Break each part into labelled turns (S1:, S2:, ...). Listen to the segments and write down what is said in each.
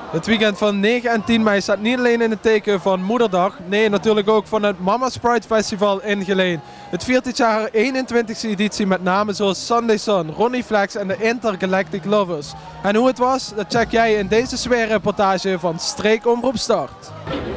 S1: Het weekend van 9 en 10 mei staat niet alleen in het teken van Moederdag, nee natuurlijk ook van het Mama's Pride Festival in Geleen. Het viert dit jaar 21e editie met namen zoals Sunday Sun, Ronnie Flex en de Intergalactic Lovers. En hoe het was, dat check jij in deze sfeerreportage van Streekomroep Start.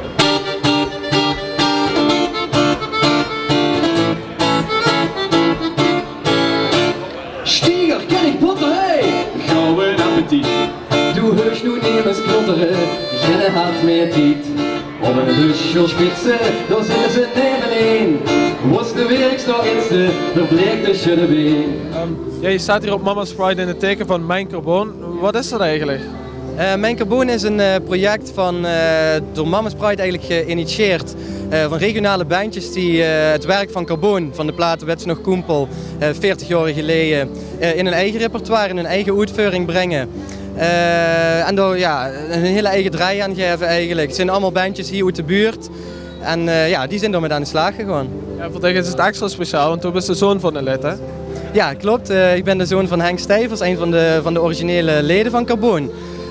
S2: Stier, ken ik botten, hey!
S3: Gouden appetiet.
S2: Du hörst nun ihres Knotteren, jeder hat mehr Tiet. Om een busje spitsen, dan zitten ze nebenein. Was de werkster inste, dan bleek de schudde been.
S1: Je staat hier op Mama's Pride in het teken van Mijn Carbon. Wat is dat eigenlijk?
S4: Mijn Carbon is een project van, door Mama's Pride eigenlijk geïnitieerd. Van regionale bandjes die het werk van Carbon, van de platen Wets nog Koempel, 40 jaar geleden in hun eigen repertoire, in hun eigen uitvoering brengen. En door een hele eigen draai aan geven eigenlijk. Het zijn allemaal bandjes hier uit de buurt. En die zijn ermee aan de slag gegaan.
S1: Ja, voor dich is het extra speciaal, want du bent de zoon van een lid, hè?
S4: Ja, klopt. Ik ben de zoon van Henk Stijvers, een van de originele leden van Carbon.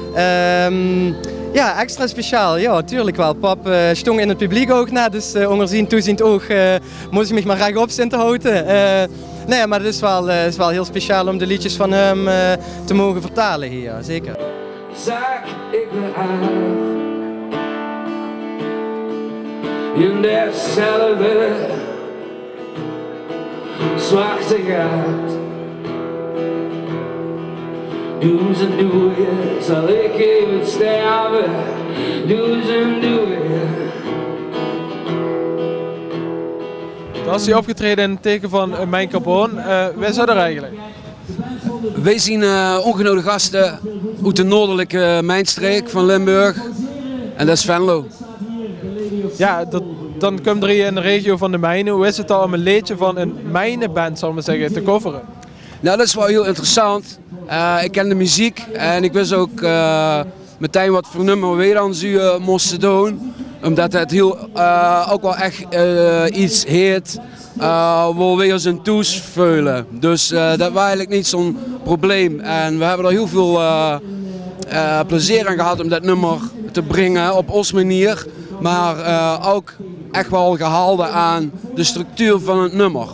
S4: Ja, extra speciaal. Ja, tuurlijk wel. Pap stond in het publiek ook na, dus ongerzien toeziend oog moest ik me maar rechtop zitten te houden. Nee, maar het is wel heel speciaal om de liedjes van hem te mogen vertalen hier, ja, zeker.
S2: Zag ik me af in dezelfde zwarte gat. Doe ze doe je, zal ik even sterven. Doe ze doe je.
S1: Toen was hij opgetreden in het teken van Mijn Carbon. Wie is dat er eigenlijk?
S5: Wij zien ongenodigde gasten uit de noordelijke mijnstreek van Limburg. En dat is Venlo.
S1: Ja, dan komt er hier in de regio van de mijnen. Hoe is het dan om een liedje van een mijnenband, zal ik maar zeggen, te coveren?
S5: Nou, dat is wel heel interessant. Ik ken de muziek en ik wist ook meteen wat voor nummer wij dan moesten doen. Omdat het heel, ook wel echt iets heet waar wij ons in toes veulen. Dus dat was eigenlijk niet zo'n probleem. En we hebben er heel veel plezier aan gehad om dat nummer te brengen op onze manier. Maar ook echt wel gehouden aan de structuur van het nummer.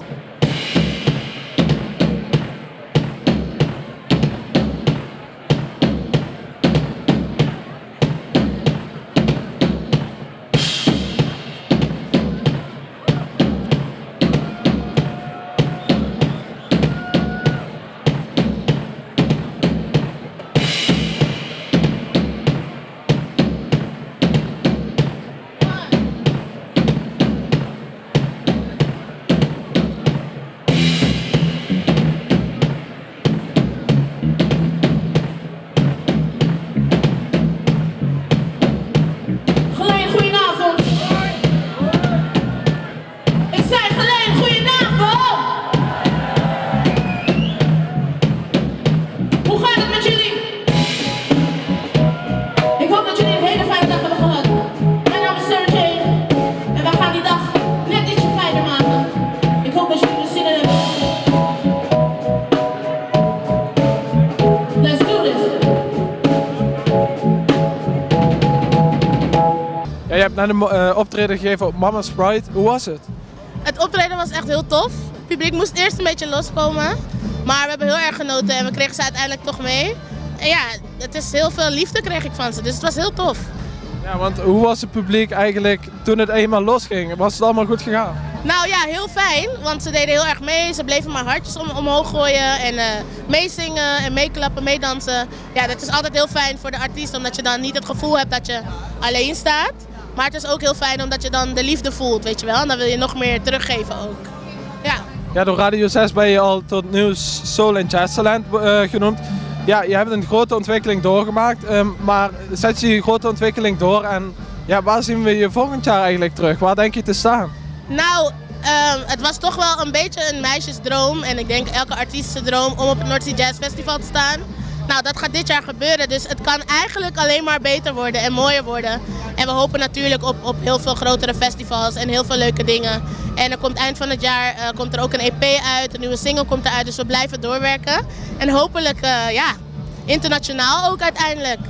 S1: Je hebt net een optreden gegeven op Mama's Pride. Hoe was het?
S6: Het optreden was echt heel tof. Het publiek moest eerst een beetje loskomen. Maar we hebben heel erg genoten en we kregen ze uiteindelijk toch mee. En ja, het is heel veel liefde kreeg ik van ze, dus het was heel tof.
S1: Ja, want hoe was het publiek eigenlijk toen het eenmaal losging? Was het allemaal goed gegaan?
S6: Nou ja, heel fijn, want ze deden heel erg mee. Ze bleven maar hartjes omhoog gooien en meezingen en meeklappen, meedansen. Ja, dat is altijd heel fijn voor de artiest, omdat je dan niet het gevoel hebt dat je alleen staat. Maar het is ook heel fijn omdat je dan de liefde voelt, weet je wel. En dan wil je nog meer teruggeven ook. Ja.
S1: Ja, door Radio 6 ben je al tot nieuws Soul en Jazz Talent genoemd. Ja, je hebt een grote ontwikkeling doorgemaakt, maar zet je die grote ontwikkeling door en ja, waar zien we je volgend jaar eigenlijk terug? Waar denk je te staan?
S6: Nou, het was toch wel een beetje een meisjesdroom en ik denk elke artiestse droom om op het North Sea Jazz Festival te staan. Nou, dat gaat dit jaar gebeuren, dus het kan eigenlijk alleen maar beter worden en mooier worden. En we hopen natuurlijk op heel veel grotere festivals en heel veel leuke dingen. En er komt eind van het jaar komt er ook een EP uit, een nieuwe single komt eruit, dus we blijven doorwerken. En hopelijk, ja, internationaal ook uiteindelijk.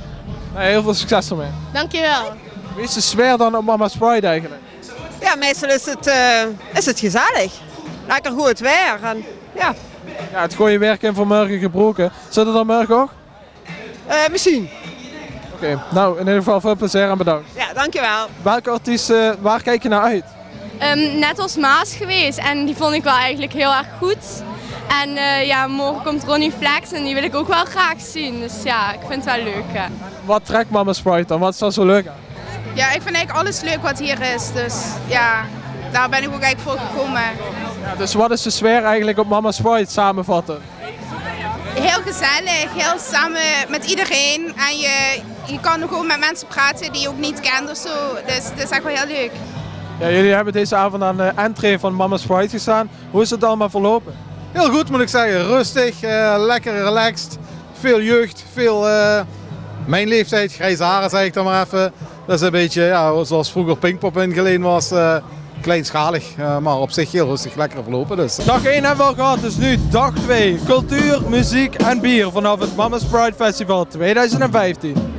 S1: Heel veel succes ermee.
S6: Dankjewel.
S1: Wie is de sfeer dan op Mama's Pride eigenlijk?
S3: Ja, meestal is het gezellig. Lekker goed weer. En, ja.
S1: Ja, het goede werk in voor morgen gebroken. Zit er dan morgen ook?
S3: Misschien.
S1: Oké, nou in ieder geval veel plezier en bedankt.
S3: Ja, dankjewel.
S1: Welke artiesten, waar kijk je naar uit?
S7: Net als Maas geweest en die vond ik wel eigenlijk heel erg goed. En ja, morgen komt Ronnie Flex en die wil ik ook wel graag zien. Dus ja, ik vind het wel leuk. Ja.
S1: Wat trekt Mama's Pride dan? Wat is daar zo leuk aan?
S8: Ja, ik vind eigenlijk alles leuk wat hier is. Dus ja, daar ben ik ook eigenlijk voor gekomen.
S1: Ja, dus wat is de sfeer eigenlijk op Mama's Pride samenvatten?
S8: Heel gezellig, heel samen met iedereen. En je kan ook gewoon met mensen praten die je ook niet kent of zo. Dus het is echt wel heel leuk.
S1: Ja, jullie hebben deze avond aan de entree van Mama's Pride gestaan. Hoe is het allemaal verlopen?
S9: Heel goed moet ik zeggen, rustig, lekker relaxed, veel jeugd, veel mijn leeftijd, grijze haren zeg ik dan maar even. Dat is een beetje ja, zoals vroeger Pinkpop ingeleen was, kleinschalig, maar op zich heel rustig, lekker verlopen dus.
S1: Dag 1 hebben we al gehad, dus nu dag 2. Cultuur, muziek en bier vanaf het Mama's Pride Festival 2015.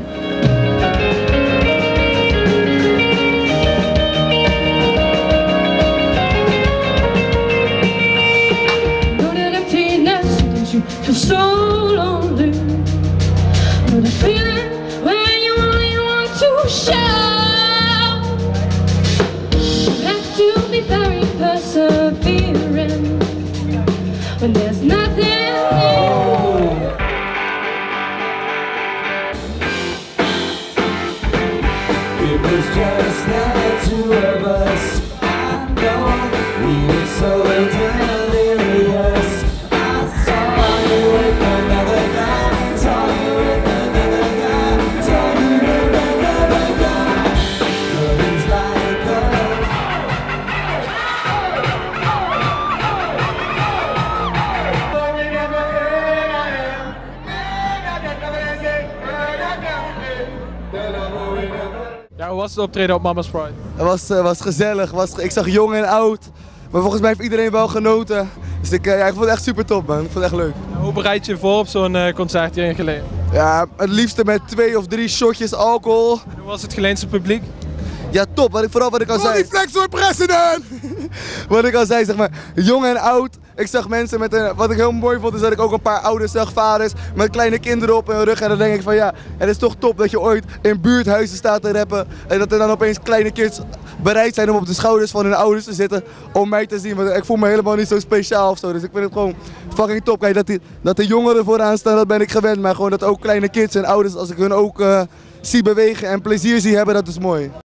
S10: Feel so lonely, but the feeling when you only want to shout. You have to be very persevering when there's nothing new.
S2: It was just the two of us. I know we were so delirious.
S1: Ja, hoe was het optreden op Mama's Pride?
S11: Het was gezellig, ik zag jong en oud, maar volgens mij heeft iedereen wel genoten. Dus ik vond het echt super top man, ik vond het echt leuk.
S1: Ja, hoe bereid je je voor op zo'n concert hier in Geleen?
S11: Ja, het liefste met 2 of 3 shotjes alcohol.
S1: En hoe was het Geleense publiek?
S11: Ja top, vooral wat ik al zei. Ronnie Flex wordt president! Wat ik al zei, zeg maar, jong en oud. Ik zag mensen met wat ik heel mooi vond is dat ik ook een paar ouders zag, vaders met kleine kinderen op hun rug. En dan denk ik van ja, het is toch top dat je ooit in buurthuizen staat te rappen. En dat er dan opeens kleine kids bereid zijn om op de schouders van hun ouders te zitten om mij te zien. Want ik voel me helemaal niet zo speciaal of zo. Dus ik vind het gewoon fucking top. Kijk, dat de jongeren vooraan staan, dat ben ik gewend. Maar gewoon dat ook kleine kids en ouders, als ik hun ook zie bewegen en plezier zie hebben, dat is mooi.